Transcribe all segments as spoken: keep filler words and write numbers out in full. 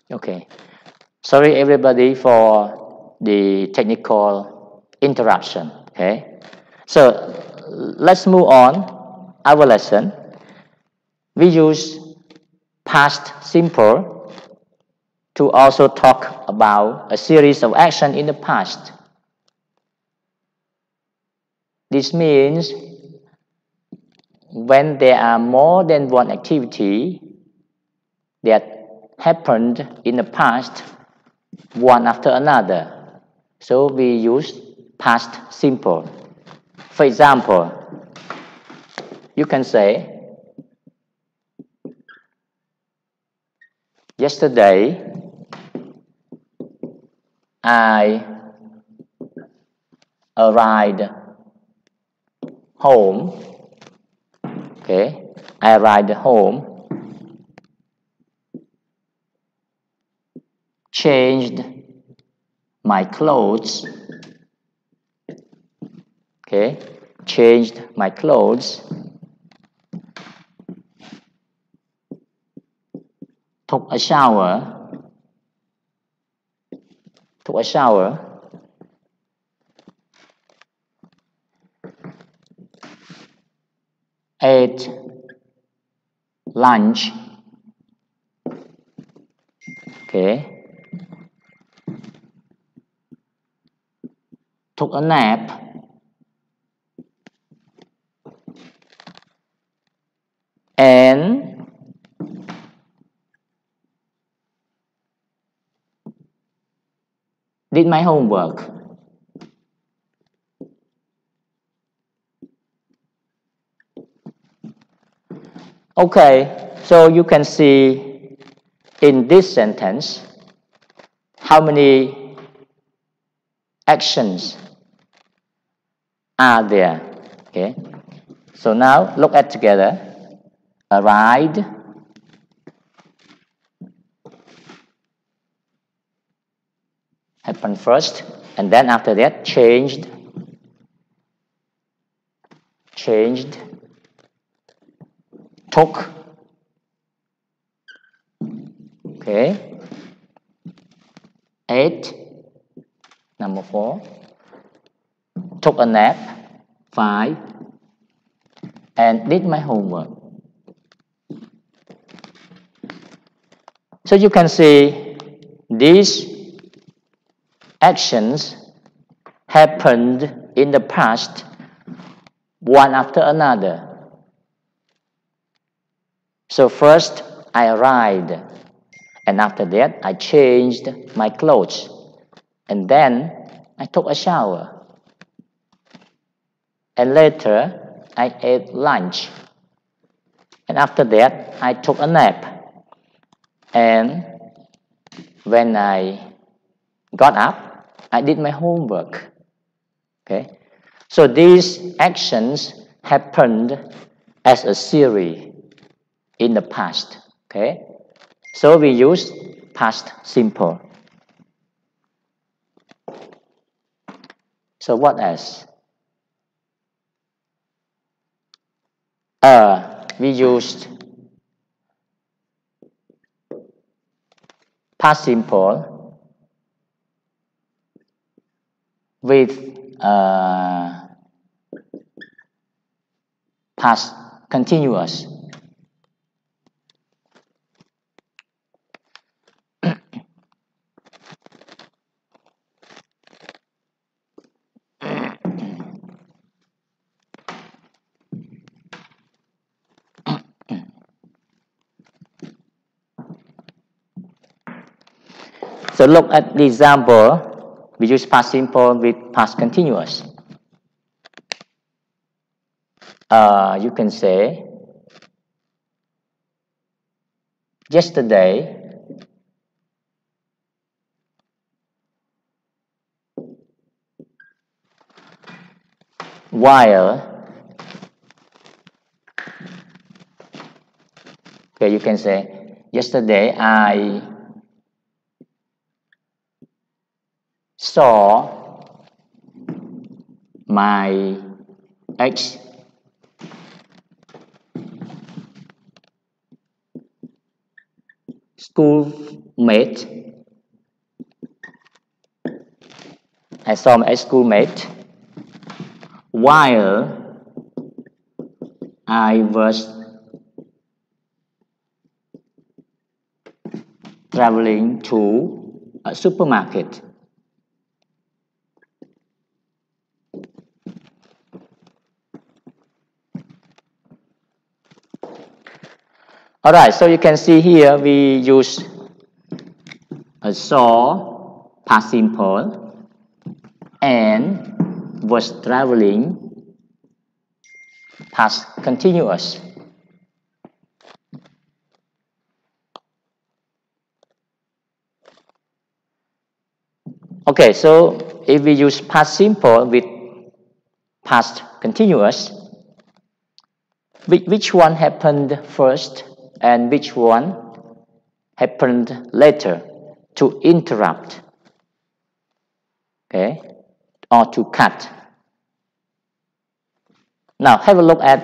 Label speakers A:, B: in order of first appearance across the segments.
A: Okay. Sorry everybody for the technical interruption. Okay. So let's move on our lesson. We use past simple to also talk about a series of action in the past. This means when there are more than one activity that happened in the past, one after another. So we use past simple. For example, you can say, yesterday I arrived home. Okay, I arrived home, changed my clothes. Okay, changed my clothes, took a shower, took a shower, ate lunch. Okay, took a nap, and did my homework. Okay, so you can see in this sentence how many actions are there. Okay, so now look at together. Arrived, happened first, and then after that changed, changed, took. Okay, ate, number four, took a nap, five, and did my homework. So you can see these actions happened in the past, one after another. So first I arrived, and after that I changed my clothes, and then I took a shower, and later I ate lunch, and after that I took a nap, and when I got up I did my homework. Okay, so these actions happened as a series in the past. Okay, so we use past simple. So what else? Uh, we used past simple with uh, past continuous. So look at the example. We use past simple with past continuous. Uh, you can say, yesterday while, okay, you can say, yesterday I saw my ex. schoolmate. I saw my schoolmate while I was traveling to a supermarket. Alright, so you can see here we use a saw, past simple, and was traveling, past continuous. Okay, so if we use past simple with past continuous, which one happened first and which one happened later to interrupt, okay, or to cut? Now have a look at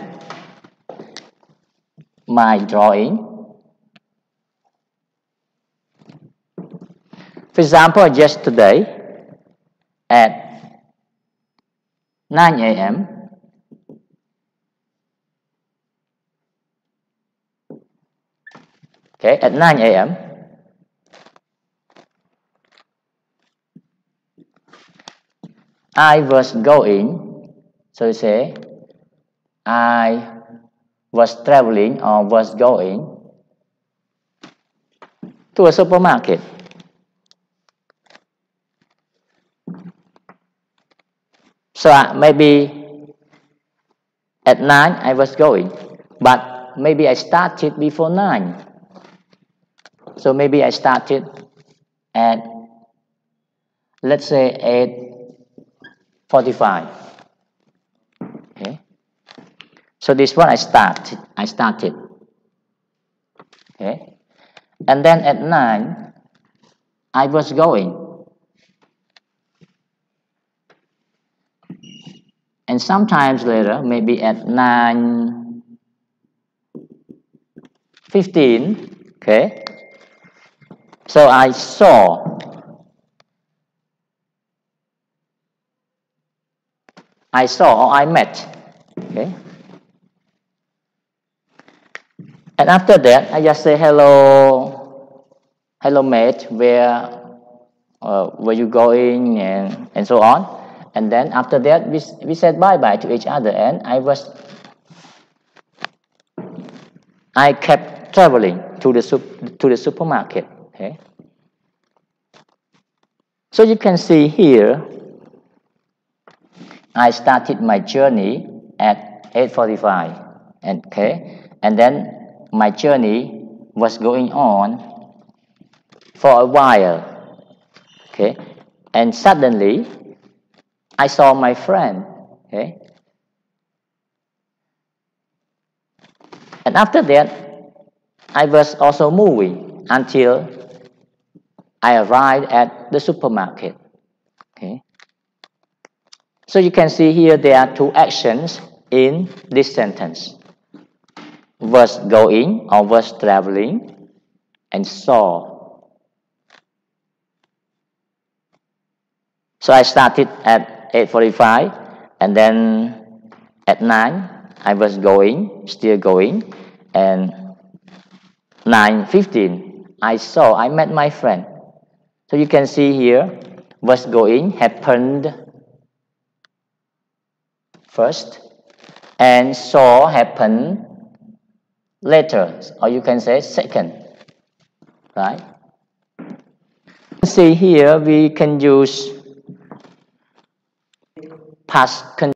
A: my drawing. For example, yesterday at nine A M okay, at nine A M I was going, so you say I was traveling or was going to a supermarket. So uh, maybe at nine I was going, but maybe I started before nine. So maybe I started at, let's say, eight forty-five. Okay. So this one I started. I started. Okay. And then at nine I was going. And sometimes later, maybe at nine fifteen, okay, so I saw, I saw or I met, okay, and after that, I just say hello, hello mate, where, uh, where you going, and, and so on. And then after that, we, we said bye-bye to each other, and I was, I kept traveling to the, to the supermarket, okay. So you can see here, I started my journey at eight forty-five, and, okay, and then my journey was going on for a while, okay, and suddenly I saw my friend, okay, and after that I was also moving until I arrived at the supermarket, okay. So you can see here there are two actions in this sentence: was going or was traveling, and saw. So I started at eight forty-five, and then at nine I was going, still going, and nine fifteen I saw, I met my friend. So you can see here, was going happened first, and saw happened later, or you can say second, right? See here, we can use past continuous.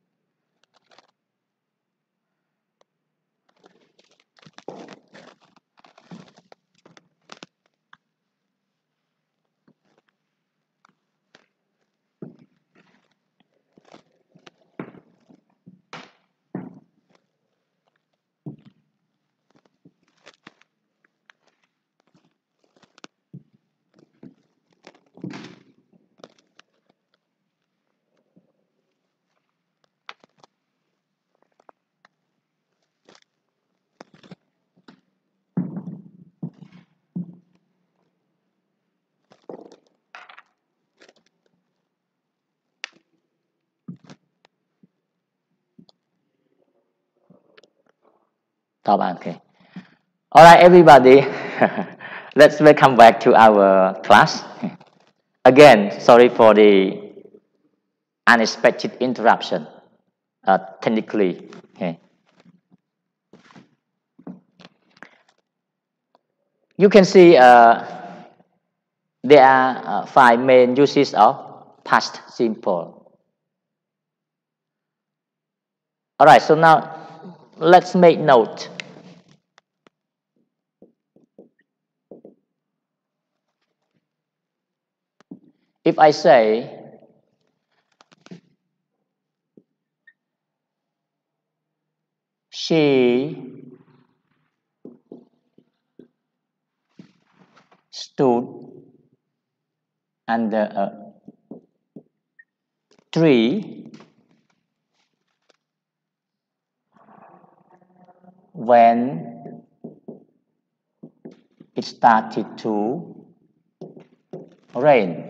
A: Top on. Okay. All right, everybody. Let's welcome back to our class. Again, sorry for the unexpected interruption, uh, technically. Okay. You can see uh, there are uh, five main uses of past simple. All right, so now let's make note. If I say she stood under a tree when it started to rain.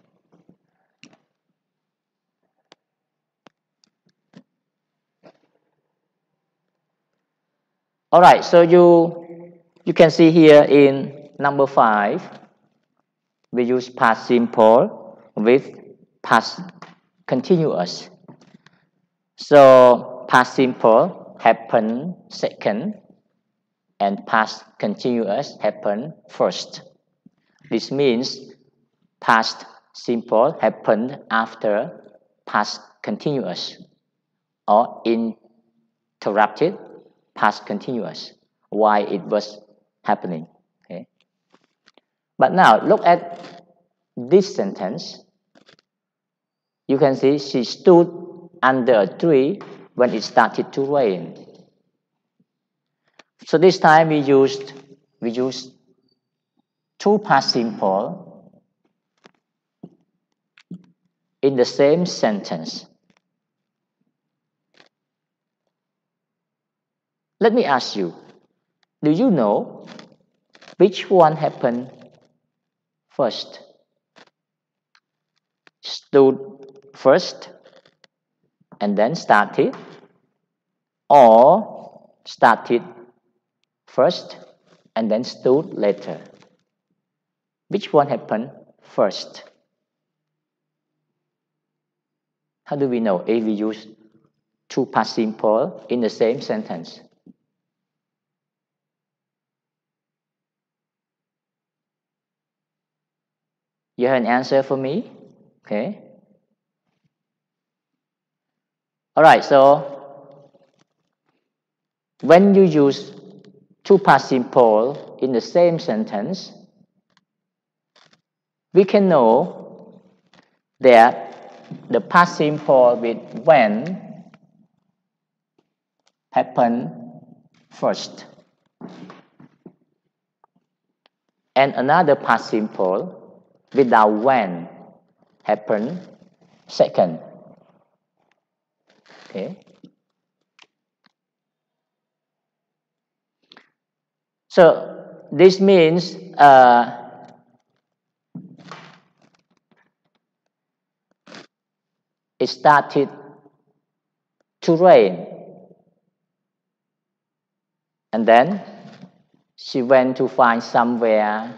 A: All right, so you you can see here in number five, we use past simple with past continuous. So past simple happen second, and past continuous happen first. This means past simple happened after past continuous, or interrupted past continuous while it was happening. Okay. But now look at this sentence. You can see she stood under a tree when it started to rain. So this time we used we used two past simple in the same sentence. Let me ask you, do you know which one happened first? Stood first and then started, or started first and then stood later? Which one happened first? How do we know if we use two past simple in the same sentence? You have an answer for me? Okay. All right, so when you use two past simple in the same sentence, we can know that the past simple with when happened first, and another past simple without when happened second. Okay. So this means uh, it started to rain, and then she went to find somewhere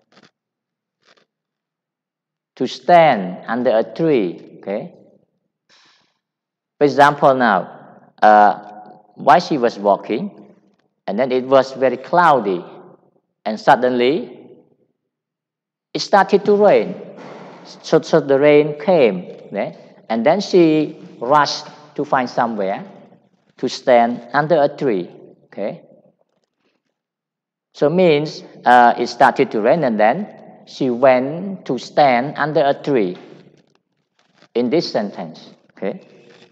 A: to stand under a tree. Okay. For example, now, uh, while she was walking, and then it was very cloudy, and suddenly it started to rain. So, so the rain came, okay? And then she rushed to find somewhere to stand under a tree. Okay. So means uh, it started to rain, and then she went to stand under a tree in this sentence. Okay.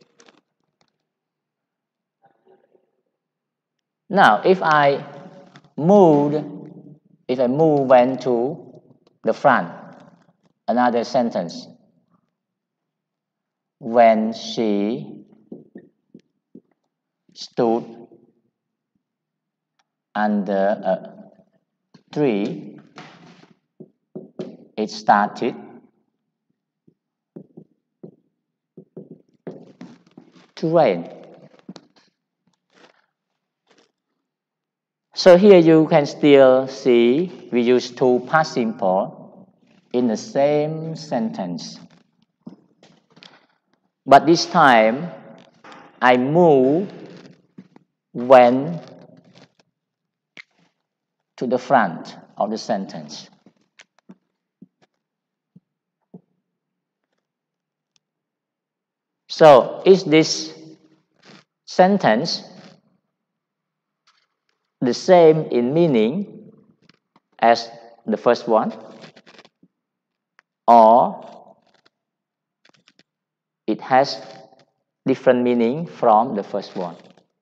A: Now, if I moved, if I move went to the front, another sentence. When she stood under a tree, it started to rain. So here you can still see we use two past simple in the same sentence. But this time, I move when to the front of the sentence. So, is this sentence the same in meaning as the first one? Or it has different meaning from the first one?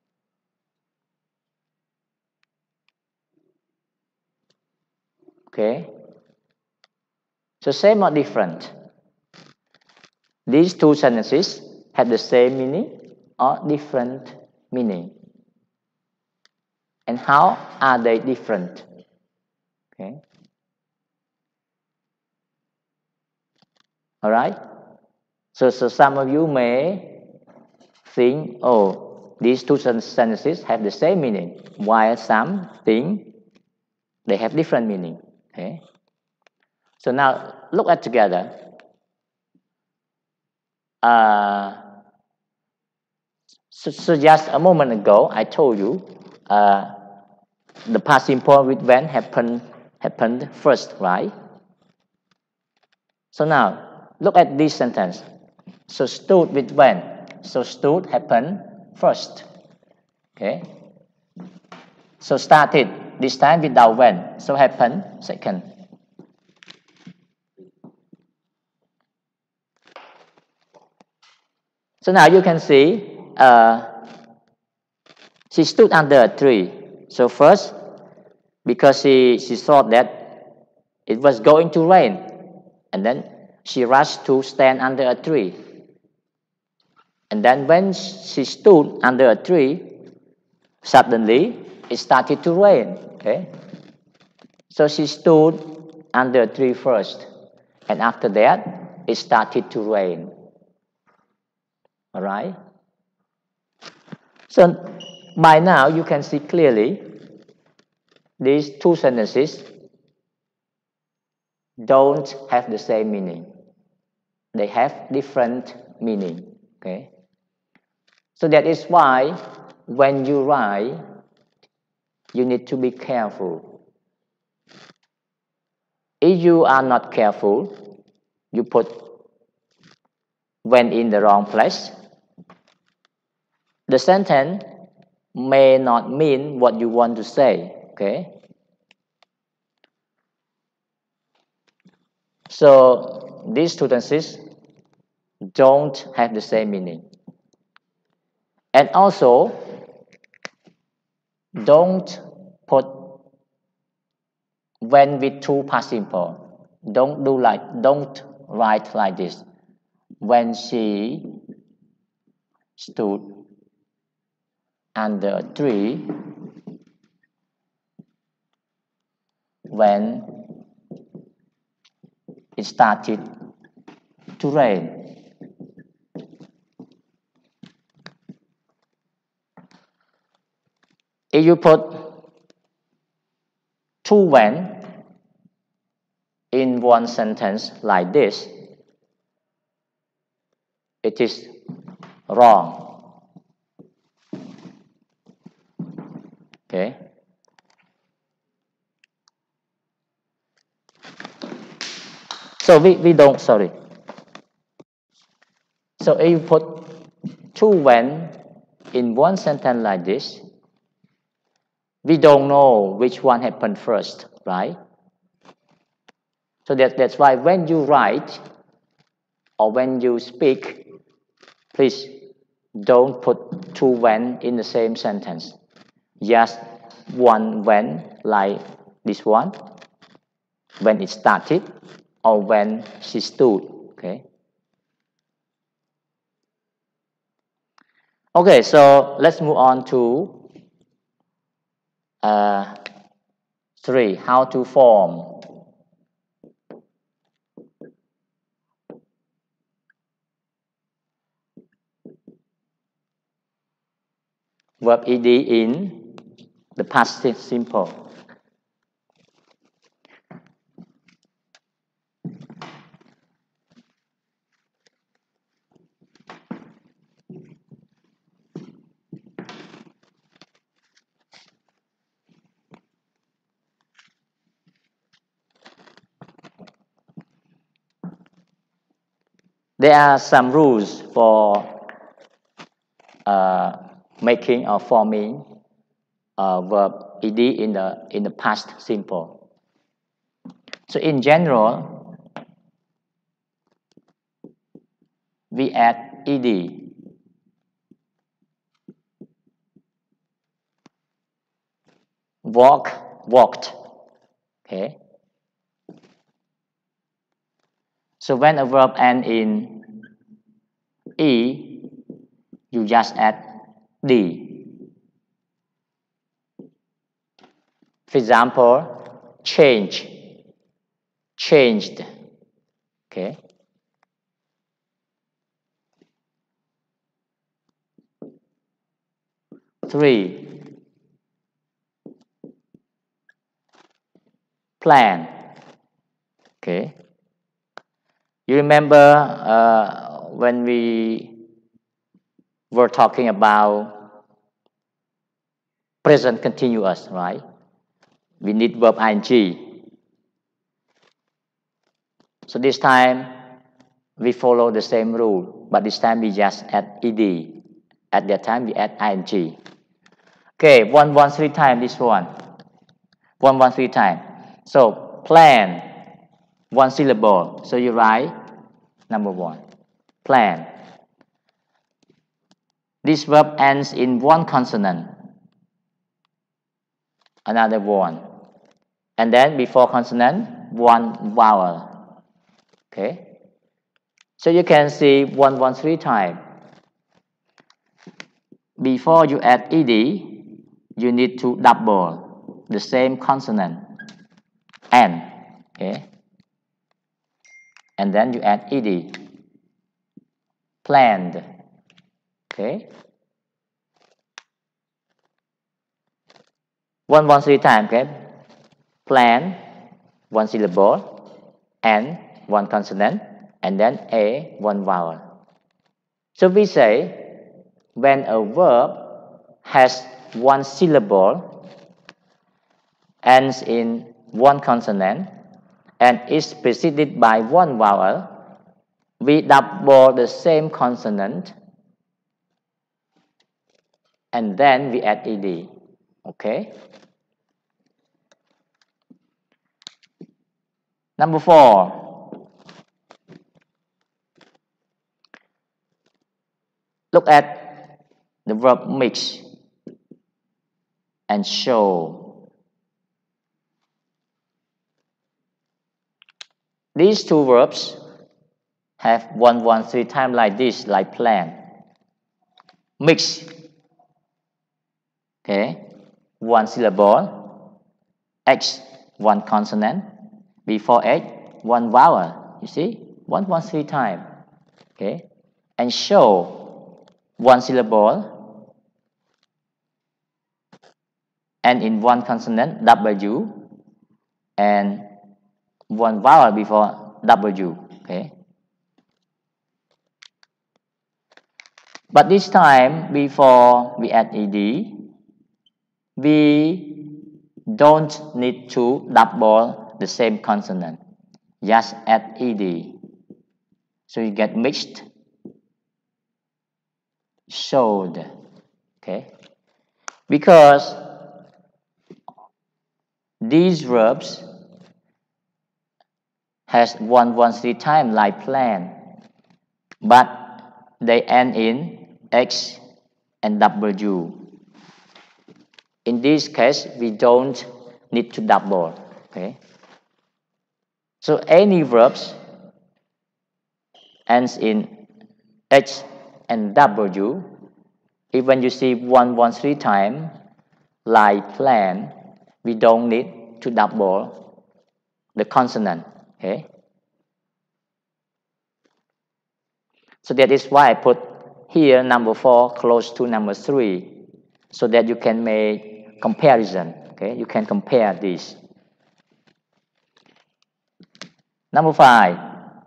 A: Okay. So same or different? These two sentences have the same meaning or different meaning? And how are they different? Okay. All right. So, so some of you may think, oh, these two sentences have the same meaning, while some think they have different meaning. Okay. So now look at together. Uh, so, so just a moment ago, I told you uh, the past simple with when happened happened first, right? So now look at this sentence. So stood with when. So stood happened first. Okay. So started this time without when. So happened second. So now you can see uh, she stood under a tree. So first, because she, she thought that it was going to rain, and then she rushed to stand under a tree. And then when she stood under a tree, suddenly it started to rain. Okay. So she stood under a tree first, and after that it started to rain. All right. So by now you can see clearly these two sentences don't have the same meaning. They have different meaning. Okay. So that is why when you write, you need to be careful. If you are not careful, you put when in the wrong place, the sentence may not mean what you want to say. Okay. So these two sentences don't have the same meaning. And also, don't put when with two past simple. Don't do like, don't write like this. When she stood under a tree, when it started to rain. If you put two when in one sentence like this, it is wrong. Okay. So we, we don't, sorry. So if you put two when in one sentence like this, we don't know which one happened first, right? So that, that's why when you write or when you speak, please don't put two when in the same sentence. Just one when, like this one, when it started, or when she stood. Okay. Okay, so let's move on to uh, three, how to form verb ed in the past simple. There are some rules for uh, making or forming uh, verb ed in the in the past simple. So in general, we add ed. Walk, walked. Okay. So when a verb ends in e, you just add d. For example, change, changed. Okay. Three, plan. Okay. You remember uh, when we were talking about present continuous, right? We need verb ing. So this time we follow the same rule, but this time we just add ed. At that time we add ing. Okay, one, one, three times this one. One, one, three times. So plan, one syllable. So you write number one, plan. This verb ends in one consonant, another one, and then before consonant, one vowel. Okay. So you can see one, one, three times. Before you add ed, you need to double the same consonant, n. Okay. And then you add ed. Planned. Okay. One, one, three times. Okay. Plan, one syllable, n, one consonant, and then a, one vowel. So we say when a verb has one syllable, ends in one consonant, and is preceded by one vowel, we double the same consonant and then we add ed. Okay. Number four. Look at the verb mix and show. These two verbs have one, one, three times like this, like plan. Mix. Okay. One syllable. X, one consonant. Before X, one vowel. You see? One, one, three times. Okay. And show, one syllable. And in one consonant, W. And one vowel before W. Okay. But this time, before we add ed, we don't need to double the same consonant. Just add ed. So you get mixed, showed. Okay. Because these verbs has one, one, three times like plan, but they end in X and W. In this case, we don't need to double. Okay. So any verbs ends in H and W, even you see one, one, three times like plan, we don't need to double the consonant. Okay. So that is why I put here number four close to number three, so that you can make comparison. Okay, you can compare this. Number five.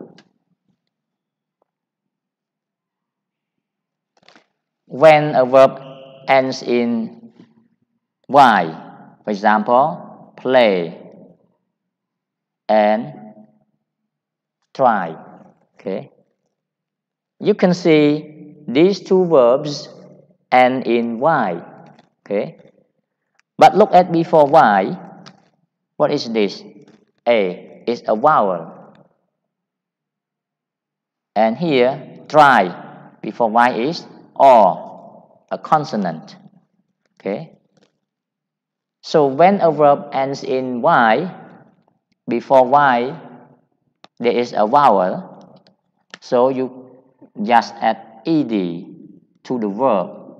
A: When a verb ends in Y, for example, play and try. Okay, you can see these two verbs end in Y. Okay, but look at before Y. What is this? A is a vowel, and here try before Y is or a consonant. Okay, so when a verb ends in Y, before Y there is a vowel, so you just add ed to the verb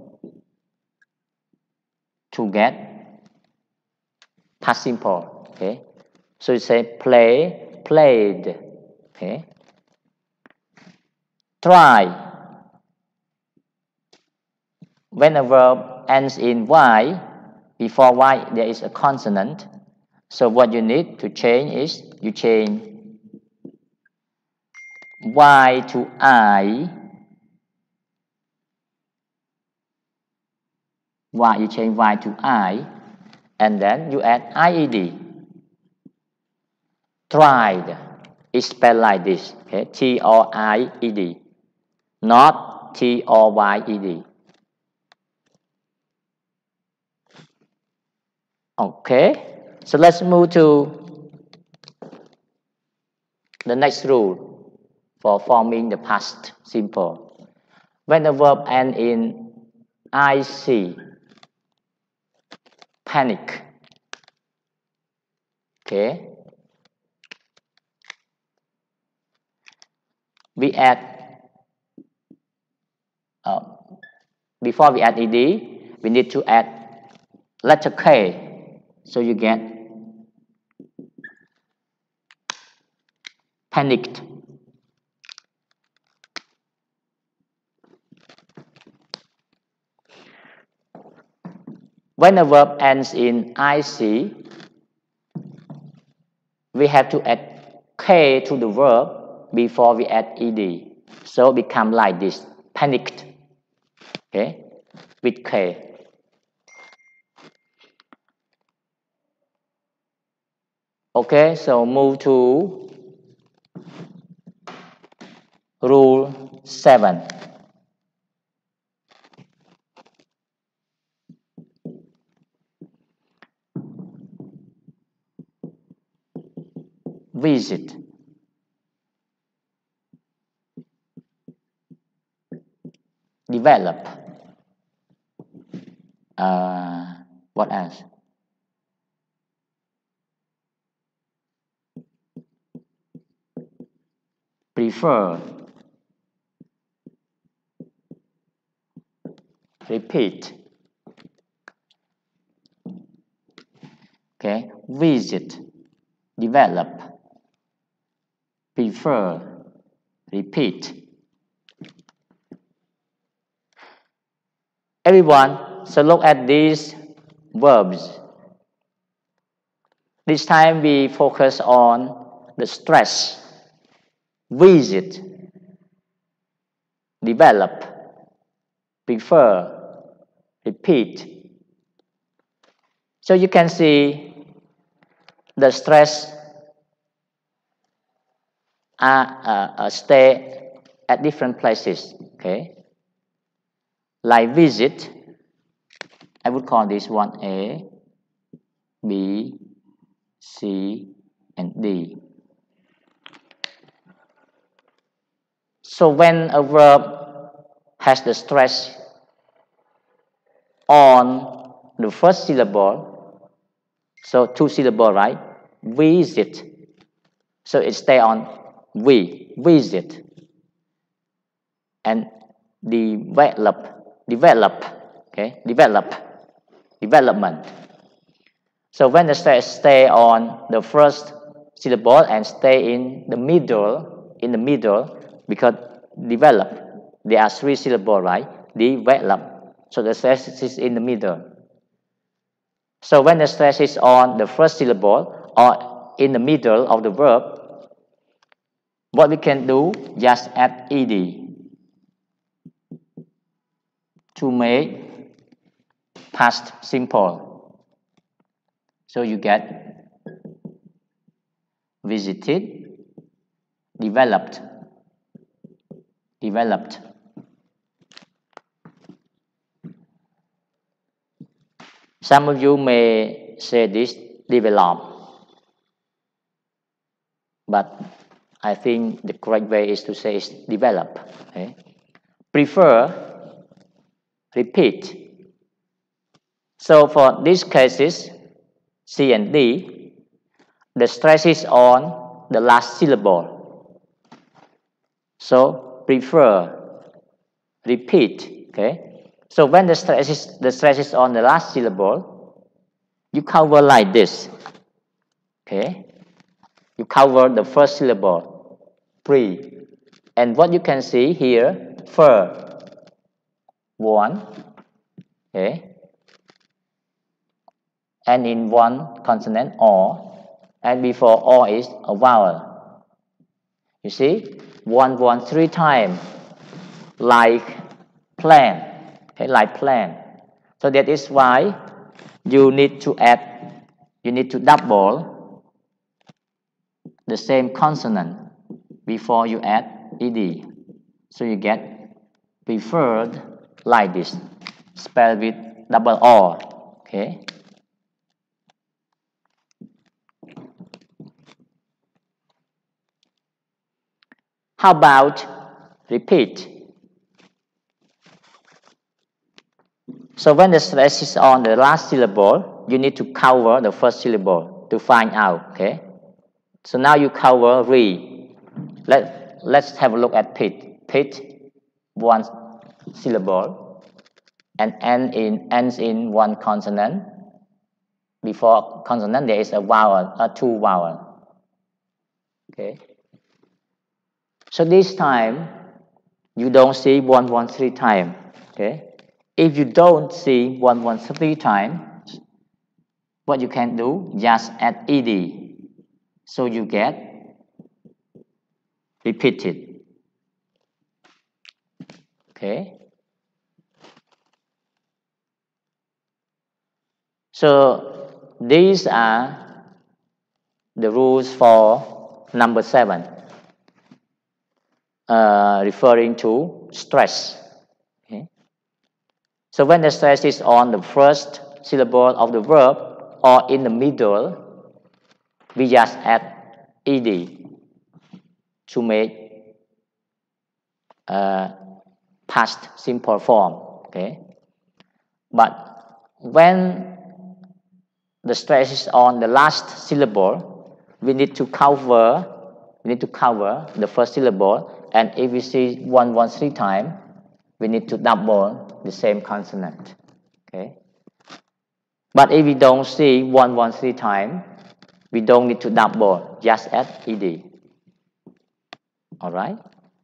A: to get past simple. Okay, so you say play, played. Okay, try. When a verb ends in Y, before Y there is a consonant, so what you need to change is you change Y to I. Y, you change Y to I, and then you add ied. Tried is spelled like this. Okay, T R I E D, not T R Y E D. Okay, so let's move to the next rule for forming the past simple. When the verb ends in I C, panic. Okay, we add uh, before we add ed, we need to add letter K. So you get panicked. When a verb ends in I C, we have to add K to the verb before we add ed. So it becomes like this, panicked. Okay, with K. Okay, so move to rule seven. Visit. Develop. Uh, what else? Prefer. Repeat. Okay, visit, develop, prefer, repeat. Everyone, so look at these verbs. This time we focus on the stress. Visit, develop, prefer, repeat. So you can see the stress are uh, uh, stay at different places. Okay, like visit, I would call this one A, B, C, and D. So when a verb has the stress on the first syllable, so two syllable, right? Visit. So it stay on we, visit. And develop, develop, okay, develop, development. So when the stress stay on the first syllable and stay in the middle, in the middle, because develop, there are three syllables, right? Develop. So the stress is in the middle. So when the stress is on the first syllable or in the middle of the verb, what we can do, just add ed to make past simple. So you get visited, developed, developed. Some of you may say this, develop, but I think the correct way is to say is develop. Okay? Prefer, repeat. So for these cases, C and D, the stress is on the last syllable. So prefer, repeat. Okay? So when the stress is the stress is on the last syllable, you cover like this. Okay? You cover the first syllable, pre. And what you can see here, fur, one. Okay? And in one consonant, or. And before or is a vowel. You see? One, one, three times. Like plan. Okay, like plan. So that is why you need to add, you need to double the same consonant before you add ed. So you get preferred like this, spelled with double R. Okay. How about repeat? So when the stress is on the last syllable, you need to cover the first syllable to find out. Okay. So now you cover re. Let let's have a look at pit. Pit, one syllable, and end in ends in one consonant. Before consonant there is a vowel, a two vowel. Okay. So this time you don't see one one three time. Okay. If you don't see one one three times, what you can do, just add ed. So you get repeated. Okay. So these are the rules for number seven, uh, referring to stress. Okay. So when the stress is on the first syllable of the verb or in the middle, we just add ed to make uh, past simple form. Okay. But when the stress is on the last syllable, we need to cover we need to cover the first syllable, and if we see one one three times, we need to double the same consonant. Okay. But if we don't see one one three times, we don't need to double, just add ed. All right.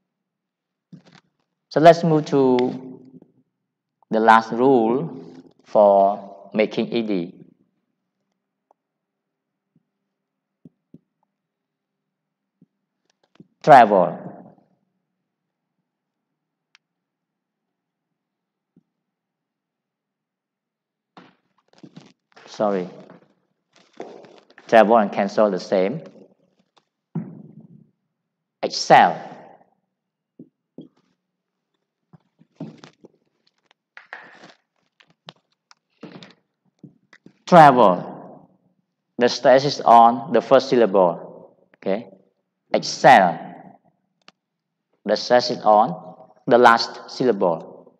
A: So let's move to the last rule for making ed. Travel. Sorry. Travel and cancel the same. Excel. Travel. The stress is on the first syllable. Okay. Excel. The stress is on the last syllable.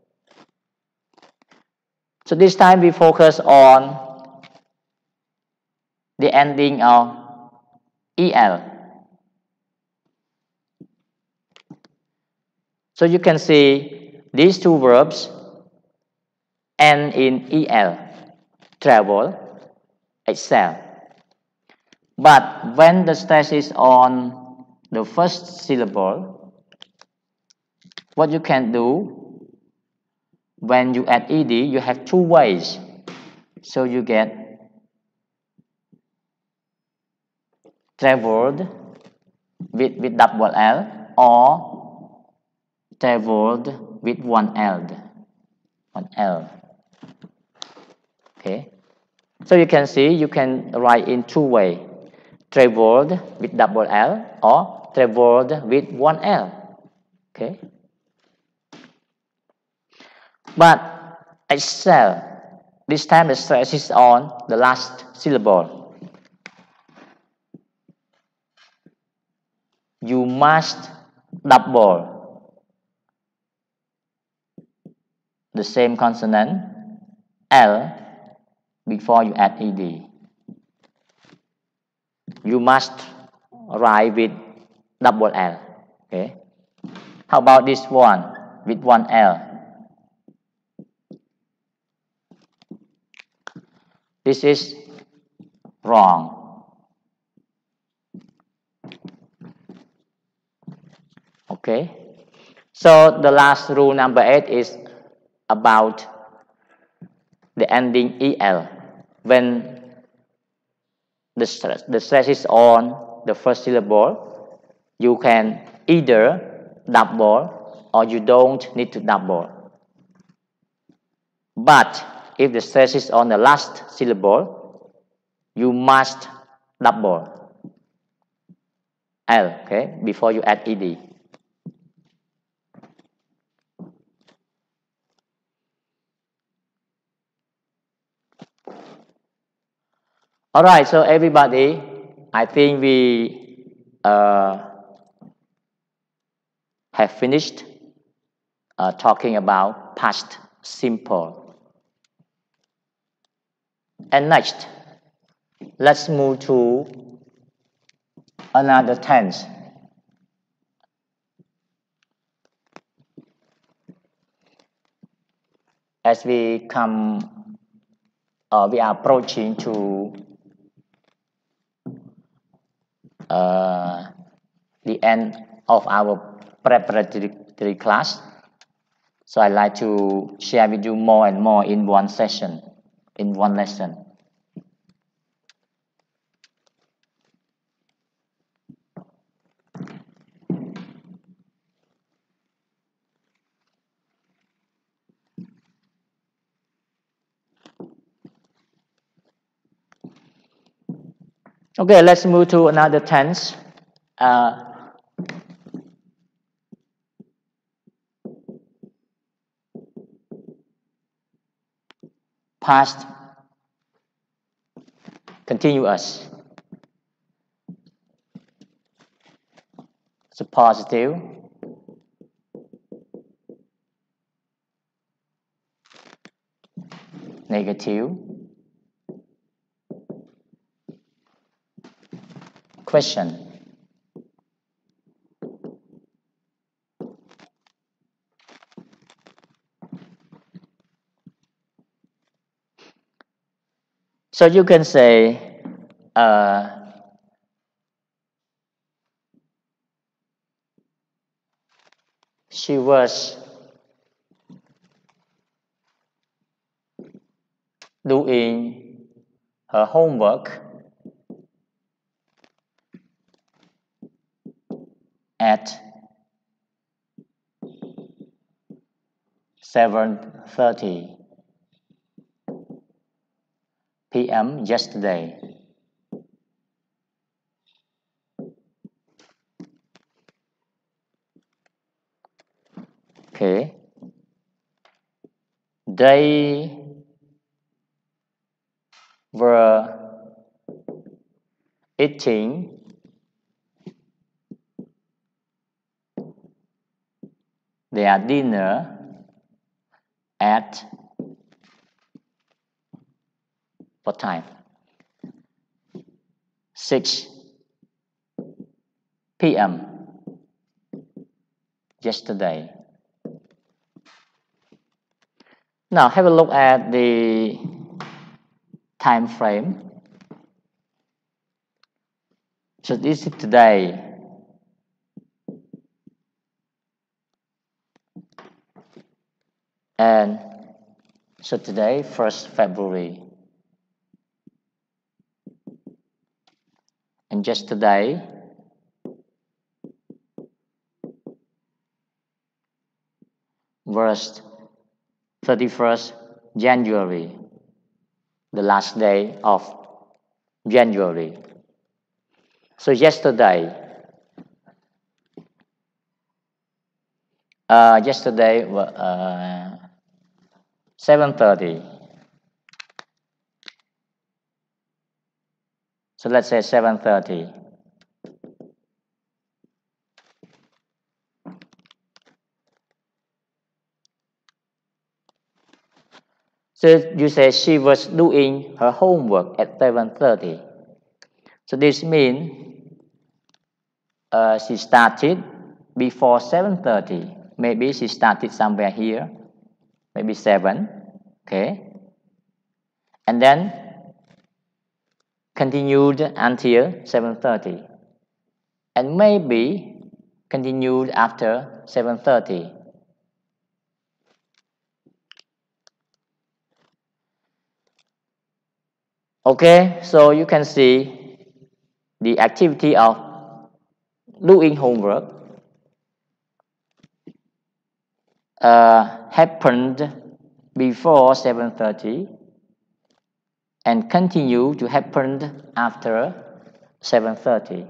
A: So this time we focus on the ending of el. So you can see these two verbs end in el, travel, excel. But when the stress is on the first syllable, what you can do, when you add ed, you have two ways. So you get traveled with, with double L or traveled with one L. One L. Okay. So you can see you can write in two ways. Traveled with double L or traveled with one L. Okay. But excel, this time the stress is on the last syllable. You must double the same consonant L before you add ed. You must write with double L. Okay. How about this one with one L? This is wrong. Okay. So the last rule number eight is about the ending el. When the stress, the stress is on the first syllable, you can either double or you don't need to double. But if the stress is on the last syllable, you must double L, okay, before you add ed. All right, so everybody, I think we uh, have finished uh, talking about past simple. And next, let's move to another tense. As we come, uh, we are approaching to uh, the end of our preparatory class. So I'd like to share with you more and more in one session, in one lesson. Okay, let's move to another tense. Uh, past continuous. So positive, negative, question. So you can say, uh, she was doing her homework at seven thirty p m yesterday. Okay. They were eating their dinner at what time? six p m yesterday. Now have a look at the time frame. So this is today. And so today, first February. And yesterday, was thirty-first January, the last day of January. So yesterday, uh, yesterday was uh, seven thirty. So let's say seven thirty. So you say she was doing her homework at seven thirty. So this means uh, she started before seven thirty. Maybe she started somewhere here, maybe seven, okay? And then continued until seven thirty. And maybe continued after seven thirty. Okay, so you can see the activity of doing homework uh, happened before seven thirty and continue to happen after seven thirty.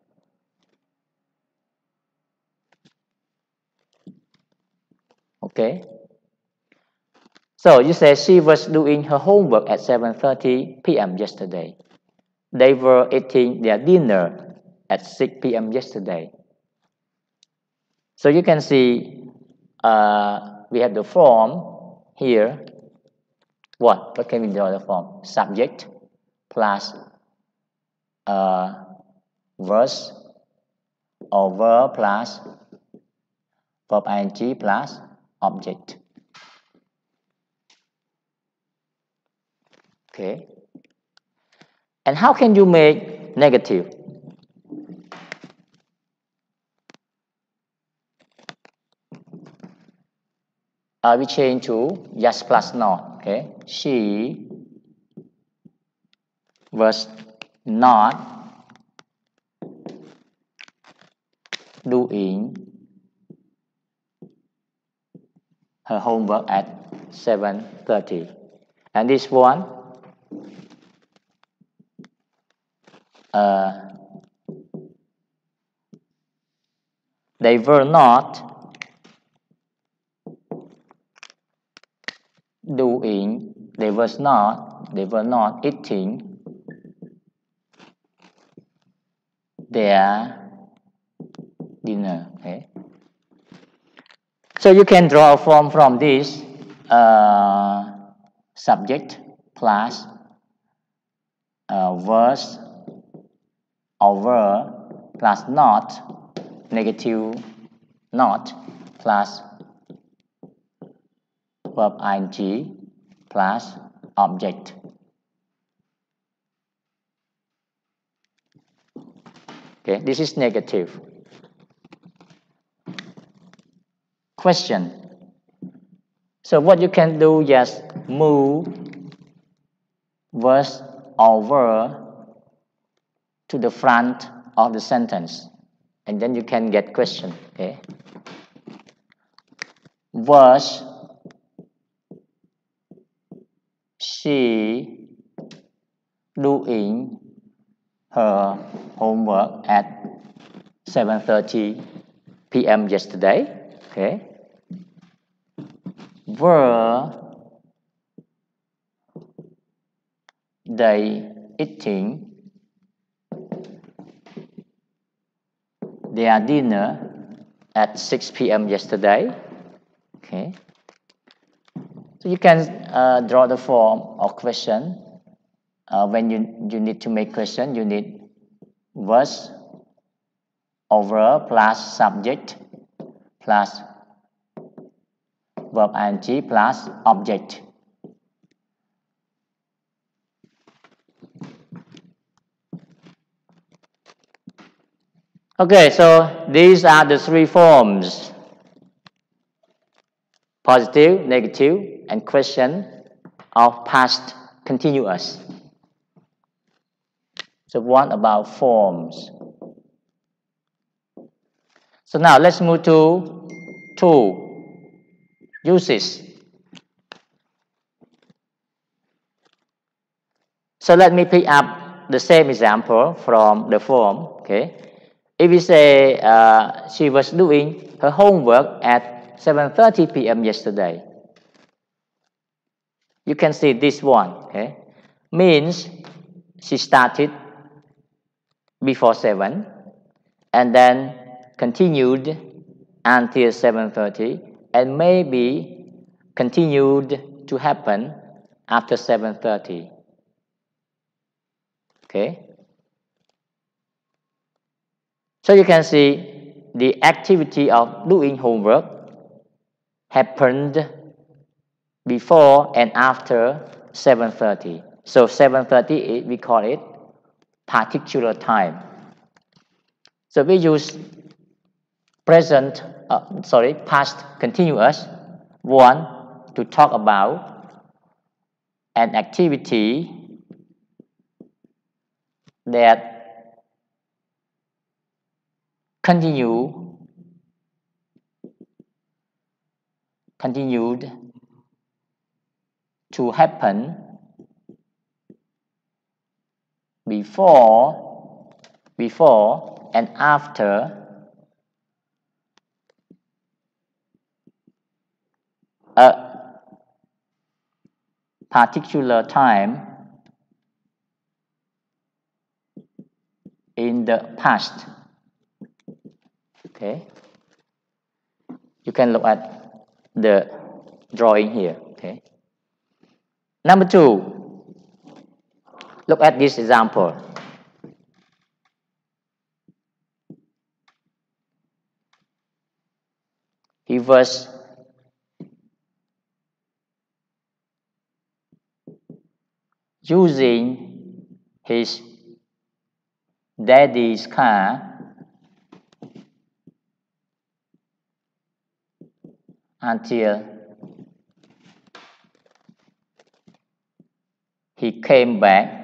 A: Okay. So you say she was doing her homework at seven thirty p m yesterday. They were eating their dinner at six p m yesterday. So you can see uh, we have the form here. What? What can we draw the form? Subject plus uh, verse or verb plus verb ing plus object. Okay. And how can you make negative? Uh, we change to yes plus not. Okay. She was not doing her homework at seven thirty. And this one, uh, they were not doing, they was not, they were not eating their dinner. Okay. So you can draw a form from this uh, subject plus uh, verse or verb plus not, negative not plus verb ing plus object. Okay, this is negative. Question. So what you can do is just move verse or verb to the front of the sentence, and then you can get question. Okay. Was she doing her homework at seven thirty p m yesterday? Okay. Were they eating their dinner at six p m yesterday? Okay. So you can uh, draw the form of question. Uh, when you, you need to make question, you need verse over plus subject plus verb ing plus object. Okay, so these are the three forms: positive, negative, and question of past continuous. So one about forms. So now let's move to two uses. So let me pick up the same example from the form. Okay, if we say uh, she was doing her homework at seven thirty p m yesterday, you can see this one. Okay, means she started before seven and then continued until seven thirty, and maybe continued to happen after seven thirty. Okay, so you can see the activity of doing homework happened before and after seven thirty. So seven thirty, we call it particular time. So we use present, uh, sorry, past continuous, one, to talk about an activity that continue, continued to happen before, before and after a particular time in the past. Okay, you can look at the drawing here. Okay, number two, look at this example. He was using his daddy's car until he came back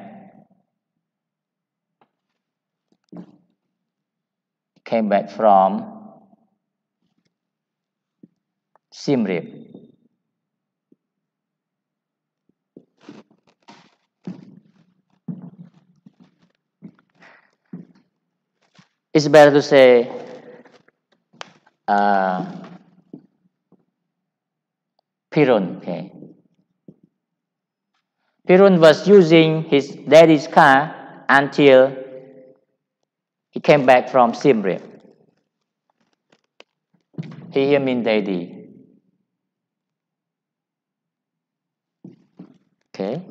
A: came back from Siem Reap. It's better to say uh, Pirun. Okay, Pirun was using his daddy's car until he came back from Siem Reap. He here means daddy. Okay,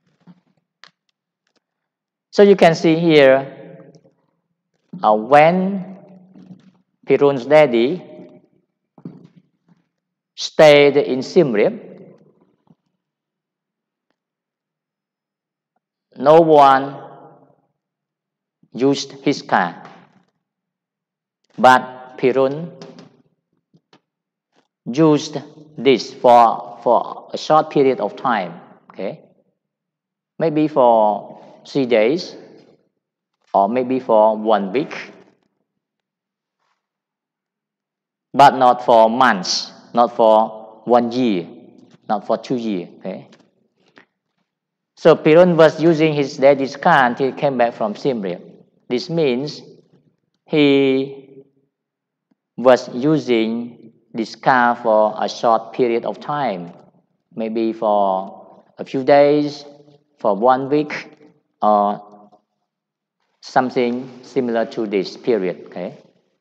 A: so you can see here uh, when Pirun's daddy stayed in Siem Reap, no one used his car, but Pirun used this for, for a short period of time. Okay, maybe for three days or maybe for one week, but not for months, not for one year, not for two years. Okay, so Pirun was using his daddy's car until he came back from Siem Reap. This means he was using this car for a short period of time, maybe for a few days, for one week, or something similar to this period. Okay,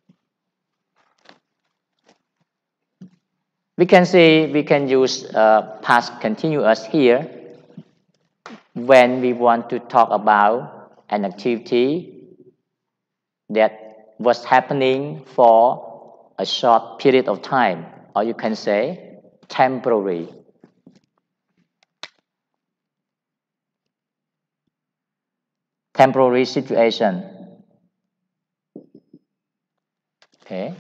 A: we can see we can use uh, past continuous here when we want to talk about an activity that was happening for a short period of time, or you can say temporary. Temporary situation. Okay.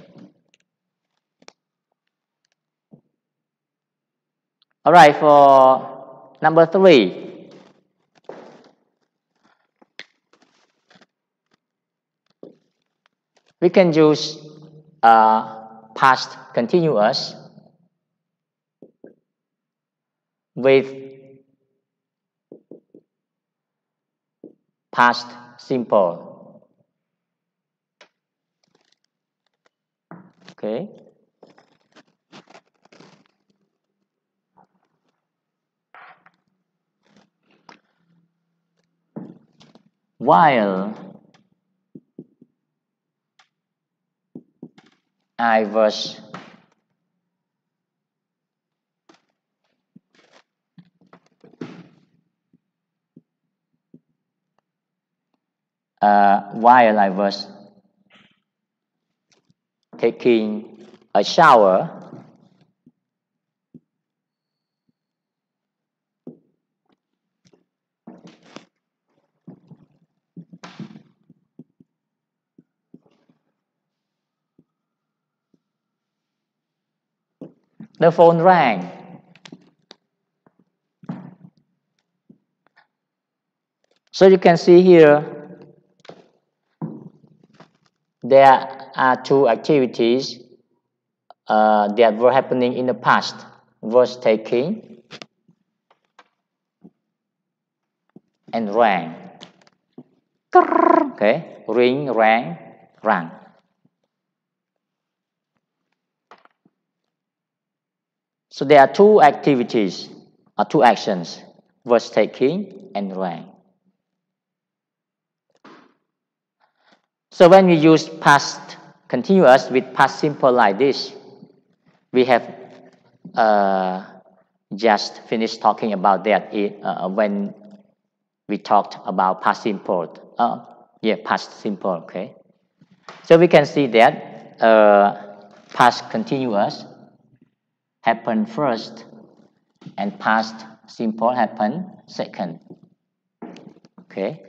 A: All right, for number three. we can use uh, past continuous with past simple. Okay. While I was uh, while I was taking a shower, the phone rang. So you can see here, there are two activities uh, that were happening in the past. Was taking and rang. Okay, ring, rang, rang. So there are two activities, or two actions, was taking and rang. So when we use past continuous with past simple like this, we have uh, just finished talking about that uh, when we talked about past simple. Uh, yeah, past simple, okay. So we can see that uh, past continuous happen first and past simple happen second. Okay.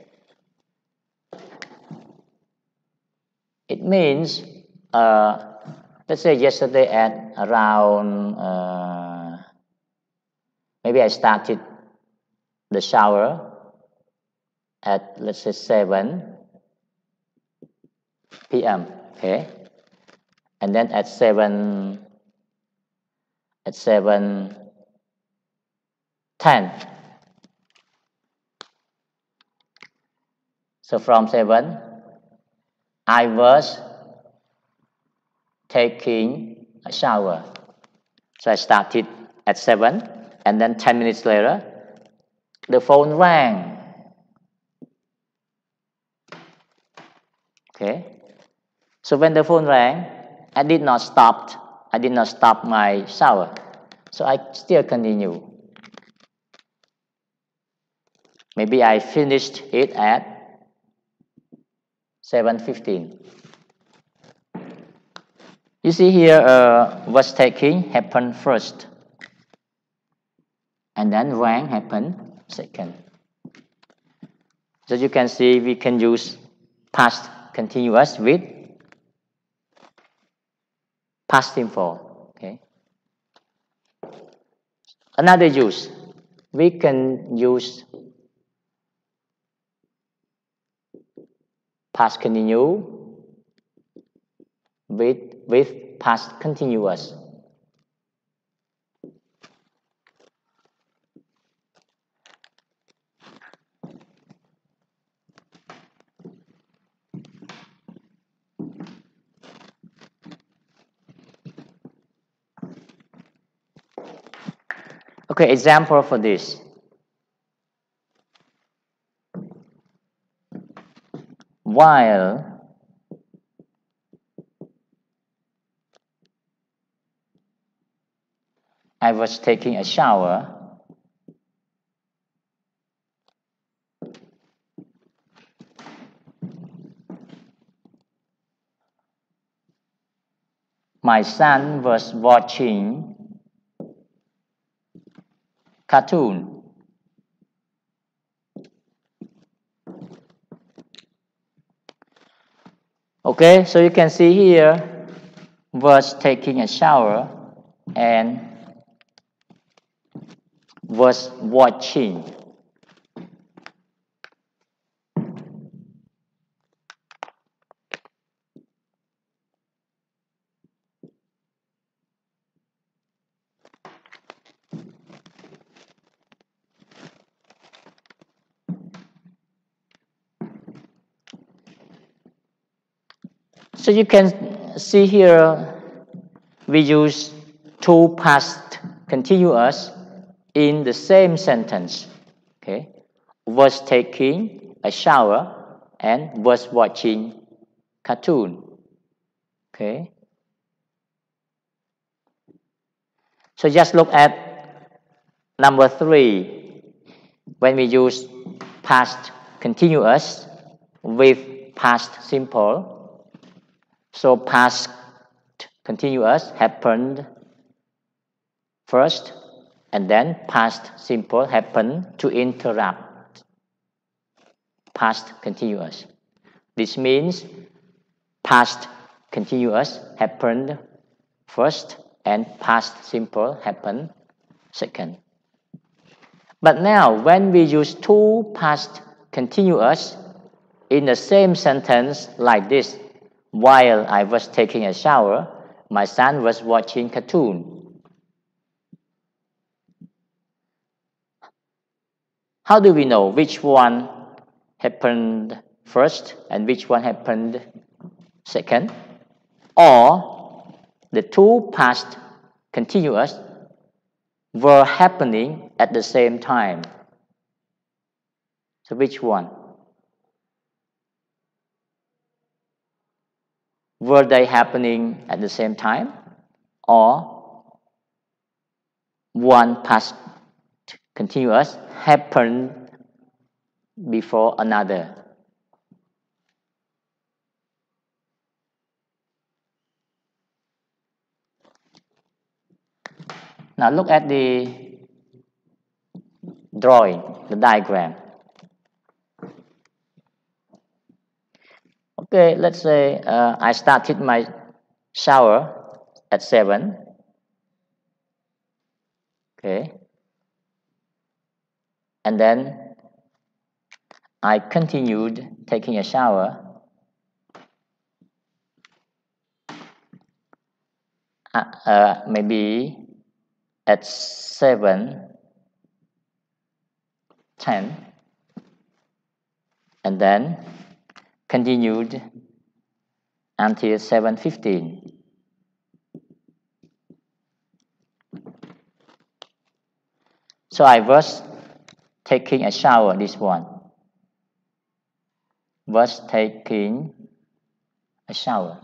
A: It means, uh, let's say yesterday at around, uh, maybe I started the shower at, let's say, seven p m Okay. And then at seven, at seven ten. So from seven, I was taking a shower. So I started at seven, and then ten minutes later, the phone rang. Okay. So when the phone rang, I did not stop. I did not stop my shower. So I still continue. Maybe I finished it at seven fifteen. You see here, uh, was taking happened first, and then rang happened second. So you can see we can use past continuous with past simple. Okay. Another use, we can use past continue with with past continuous. Okay, example for this. While I was taking a shower, my son was watching cartoon. Okay, so you can see here, was taking a shower and was watching. So you can see here we use two past continuous in the same sentence. Okay, was taking a shower and was watching cartoon. Okay, so just look at number three. When we use past continuous with past simple, so past continuous happened first, and then past simple happened to interrupt past continuous. This means past continuous happened first and past simple happened second. But now when we use two past continuous in the same sentence like this, while I was taking a shower, my son was watching cartoon. How do we know which one happened first and which one happened second? Or the two past continuous were happening at the same time. So which one? Were they happening at the same time? Or one past continuous happened before another? Now look at the drawing, the diagram. Okay, let's say uh, I started my shower at seven. Okay. And then I continued taking a shower uh, uh, maybe at seven ten, and then continued until seven fifteen. So I was taking a shower, this one. Was taking a shower.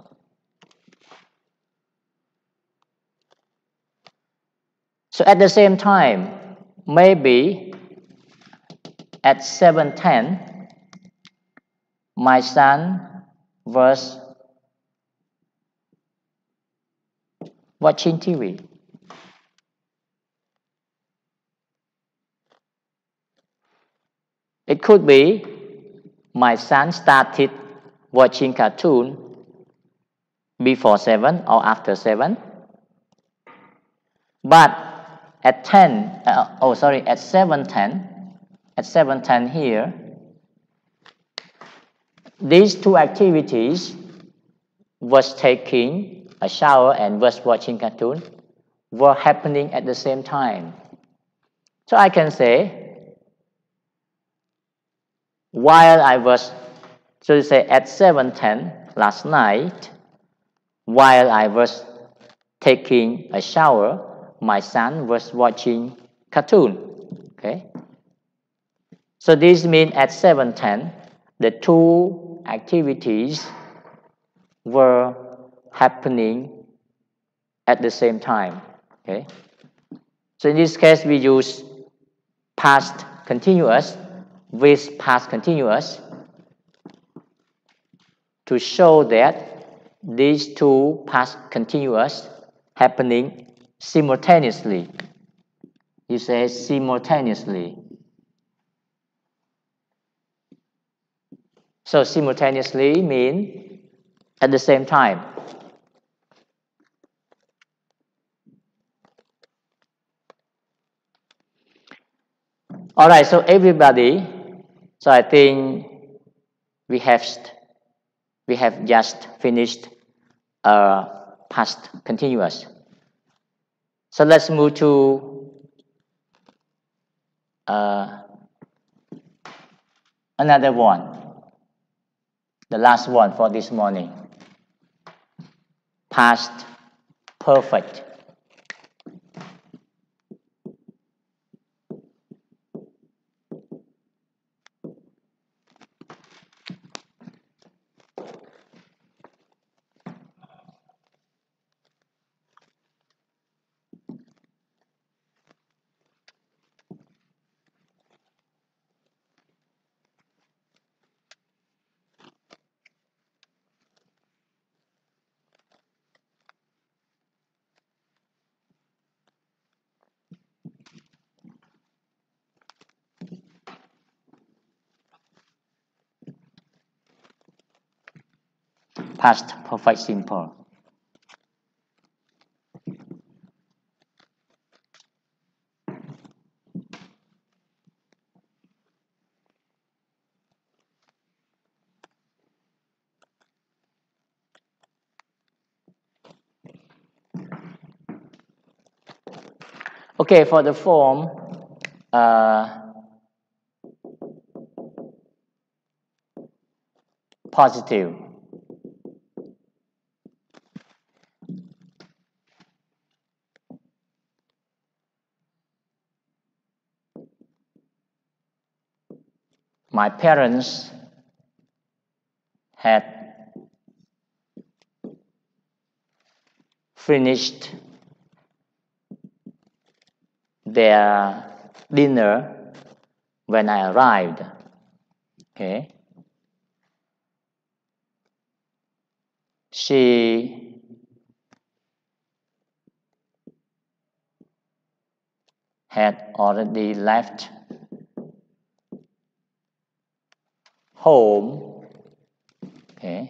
A: So at the same time, maybe at seven ten, my son was watching T V. It could be my son started watching cartoon before seven or after seven. But at ten, uh, oh sorry, at seven ten, at seven ten here, these two activities, was taking a shower and was watching cartoon, were happening at the same time. So I can say, while I was, so to say, at seven ten last night, while I was taking a shower, my son was watching cartoon. Okay. So this means at seven ten, the two activities were happening at the same time. Okay. So in this case, we use past continuous with past continuous to show that these two past continuous happening simultaneously. You say simultaneously. So simultaneously mean at the same time. All right, so everybody, so I think we have we have just finished uh, past continuous. So let's move to uh, another one, the last one for this morning. past perfect. Past perfect simple. Okay, for the form, uh, positive. My parents had finished their dinner when I arrived. Okay. She had already left home. Okay.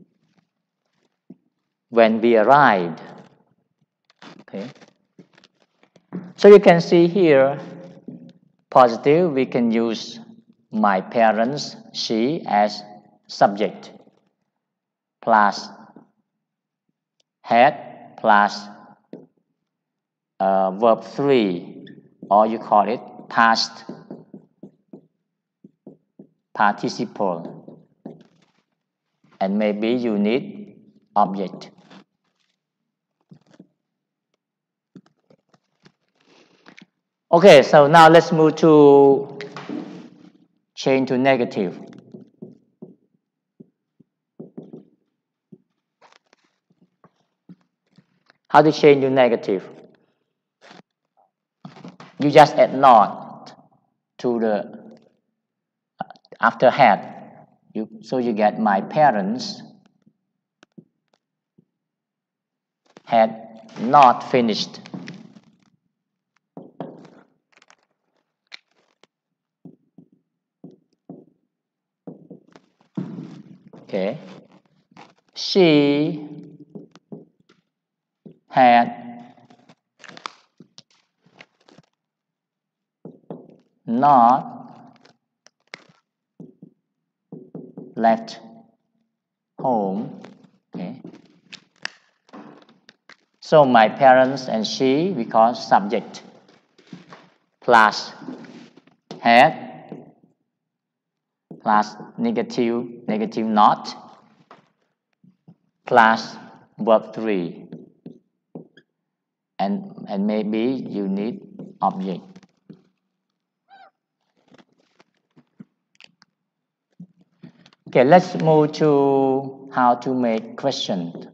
A: When we arrived. Okay. So you can see here, positive, we can use my parents, she, as subject, plus had, plus uh, verb three, or you call it past participle, and maybe you need object. Okay, so now let's move to change to negative. How to change to negative? You just add not to the after had. You, so you get my parents had not finished. Okay. She had not left home. Okay. So my parents and she, we call subject, plus had, plus negative, negative not, plus verb three. And, and maybe you need object. Okay, let's move to how to make question.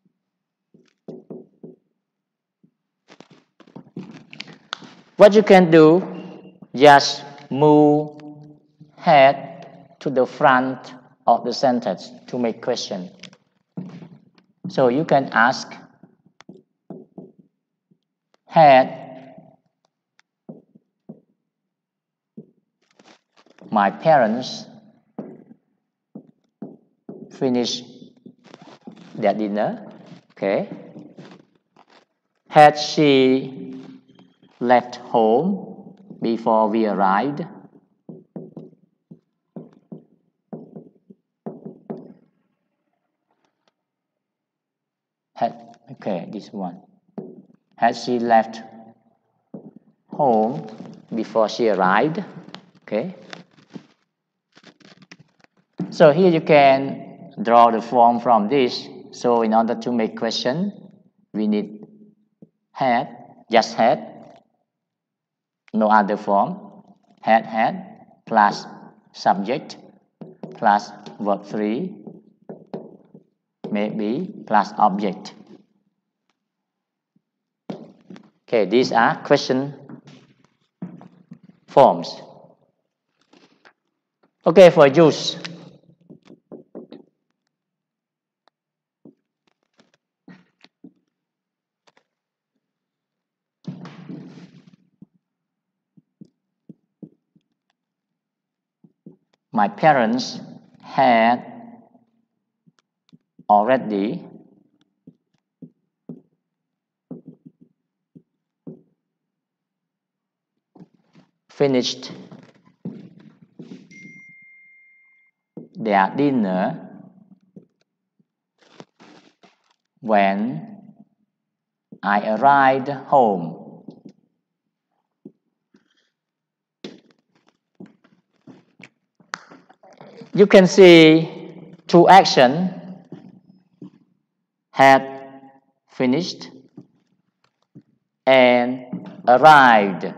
A: What you can do, just move head to the front of the sentence to make question. So you can ask, had my parents finished their dinner? Okay. Had she left home before we arrived? Had, okay, this one. Had she left home before she arrived? Okay. So here you can draw the form from this. So in order to make question, we need had, just had, no other form, had had plus subject plus verb three, maybe plus object. Okay, these are question forms. Okay, for use. My parents had already finished their dinner when I arrived home. You can see two actions, had finished and arrived.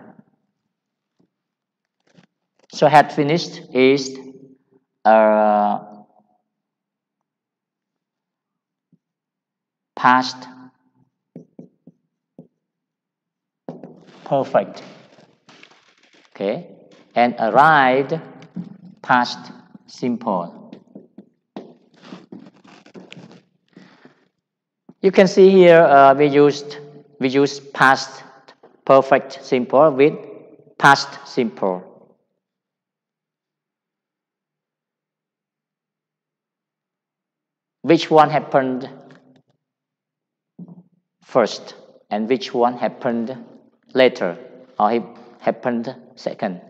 A: So had finished is a past perfect. Okay, and arrived past simple. You can see here uh, we used we use past perfect simple with past simple. Which one happened first and which one happened later or it happened second?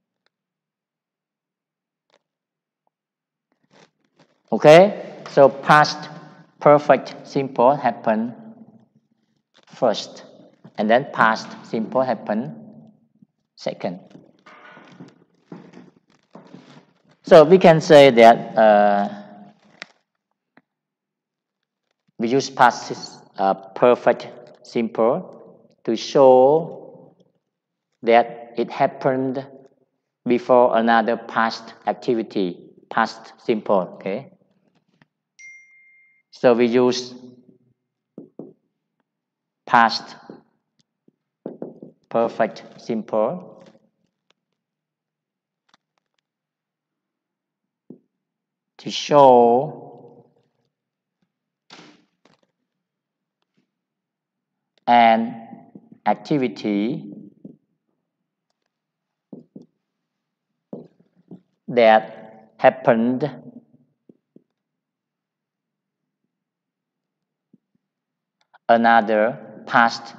A: Okay, so past perfect simple happened first and then past simple happened second. So we can say that uh, we use past uh, perfect simple to show that it happened before another past activity, past simple. Okay, so we use past perfect simple to show an activity that happened another past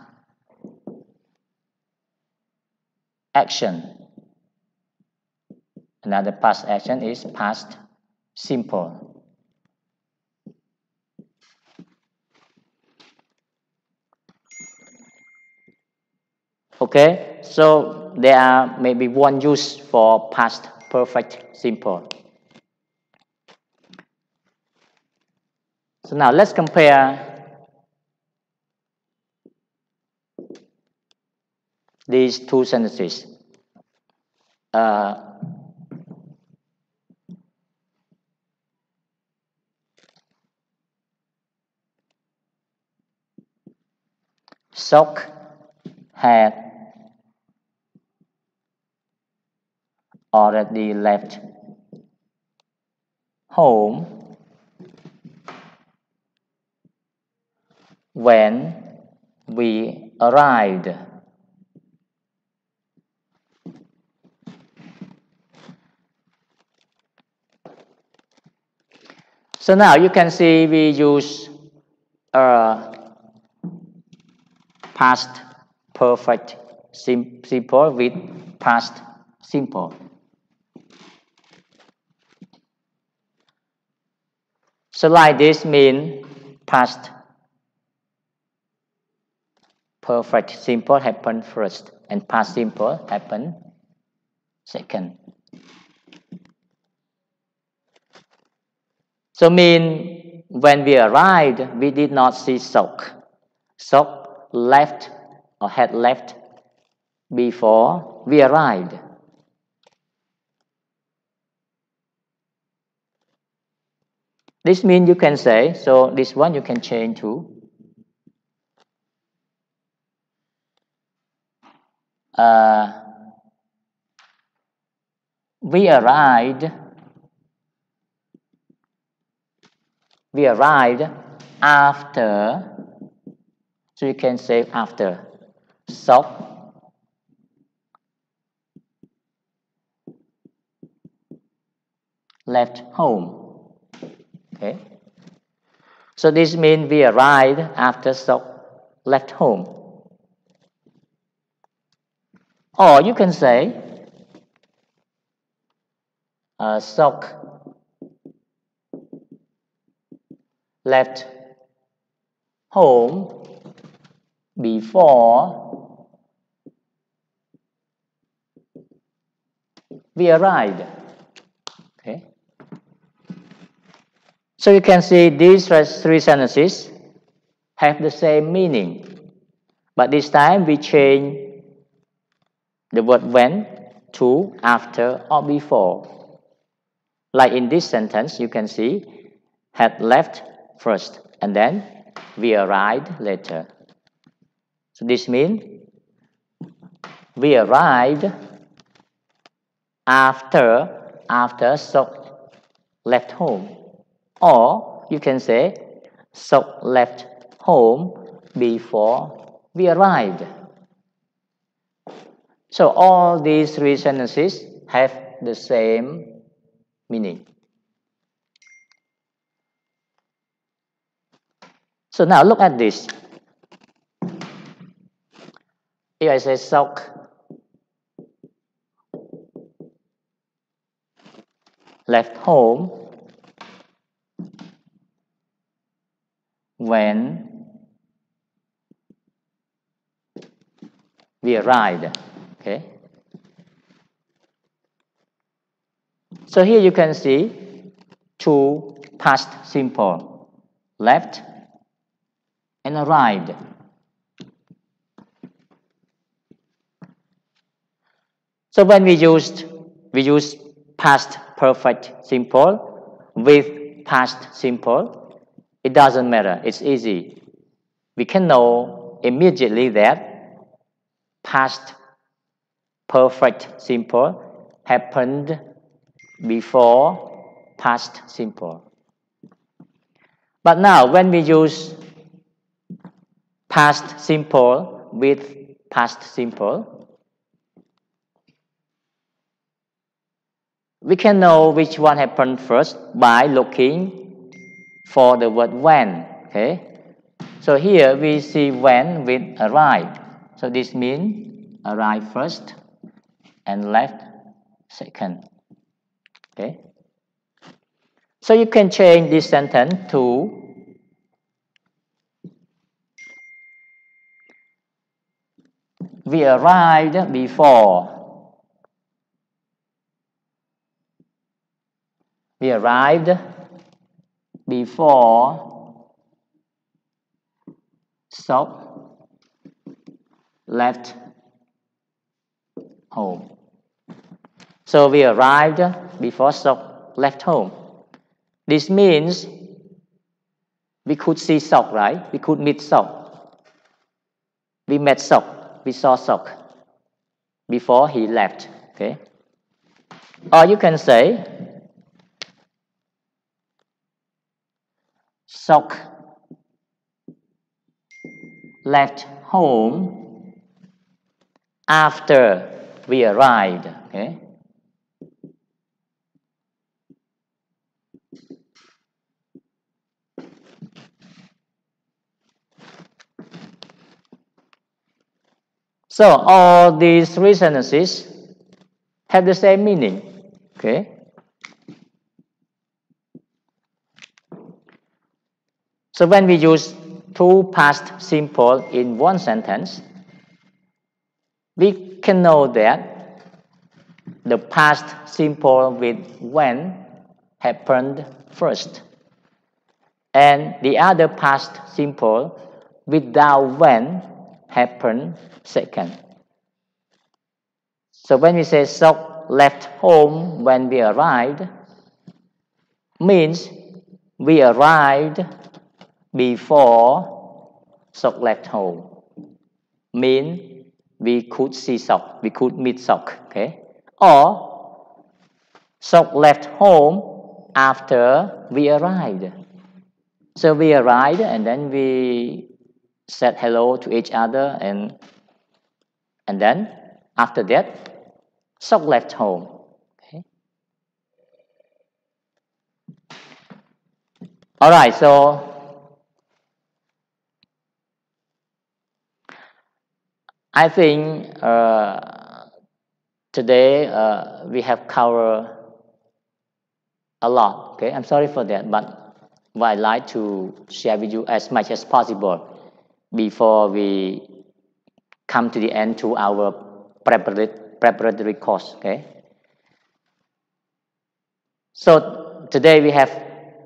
A: action. Another past action is past simple. Okay, so there are maybe one use for past perfect simple. So now let's compare these two sentences. Uh, Sok had already left home when we arrived. So now you can see we use a past perfect sim simple with past simple. So like this means past perfect simple happen first and past simple happen second. So mean when we arrived, we did not see Sok. Sok left or had left before we arrived. This means you can say, so this one you can change to uh, we arrived we arrived after, so you can say after Sok left home. Okay, so this means we arrived after Sok left home. Or you can say uh, Sok left home before we arrived. Okay. So you can see these three sentences have the same meaning, but this time we change the word when to after or before. Like in this sentence, you can see had left first and then we arrived later. So this means we arrived after after Sok left home. Or you can say Sok left home before we arrived. So all these three sentences have the same meaning. So now look at this. If I say Sok left home when we arrived. Okay. So here you can see two past simple, left and arrived. So when we used we use past perfect simple with past simple, it doesn't matter. It's easy. We can know immediately that past perfect simple happened before past simple. But now when we use past simple with past simple, we can know which one happened first by looking for the word when. Okay, so here we see when with arrive. So this means arrive first and left second. Okay, so you can change this sentence to we arrived before. We arrived before Sok left home. So we arrived before Sok left home. This means we could see Sok, right? We could meet Sok. We met Sok. We saw Sok before he left. Okay. Or you can say Sok left home after we arrived. Okay. So all these three sentences have the same meaning. Okay. So when we use two past simple in one sentence, we can know that the past simple with when happened first, And the other past simple without when happened second. So when we say Sok left home when we arrived, means we arrived before Sok left home. Mean we could see Sok, we could meet Sok, okay? Or Sok left home after we arrived. So we arrived and then we said hello to each other, and and then after that Sok left home. Okay. All right, so I think uh, today uh, we have covered a lot. Okay, I'm sorry for that, but what I'd like to share with you as much as possible before we come to the end to our preparatory, preparatory course. Okay. So today we have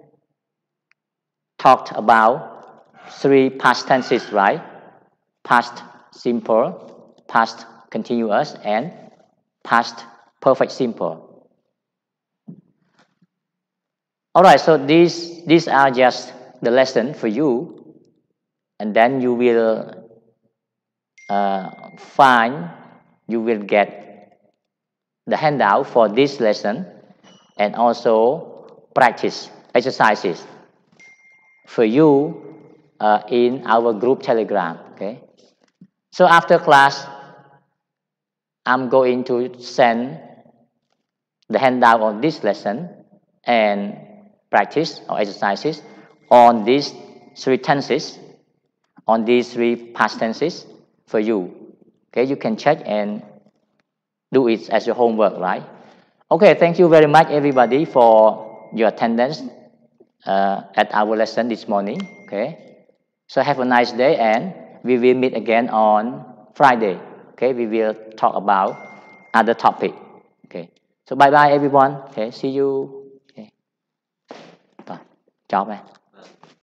A: talked about three past tenses, right? Past simple, past continuous, and past perfect simple. All right, so these these are just the lesson for you, and then you will uh, find, you will get the handout for this lesson, and also practice exercises for you uh, in our group Telegram. Okay. So after class, I'm going to send the handout on this lesson and practice or exercises on these three tenses, on these three past tenses for you. Okay, you can check and do it as your homework, right? Okay, thank you very much everybody for your attendance uh, at our lesson this morning. Okay, so have a nice day, and we will meet again on Friday. Okay, we will talk about other topic. Okay, so bye bye everyone. Okay, see you. Okay, chào bạn.